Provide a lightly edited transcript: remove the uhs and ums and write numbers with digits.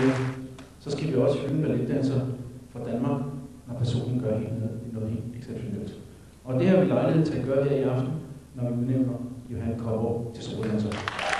så skal vi også hylde en balletdanser fra Danmark, når personen gør noget helt exceptionelt. Og det har vi lejlighed til at gøre her i aften, når vi udnævner Johan Kårborg til stordanser.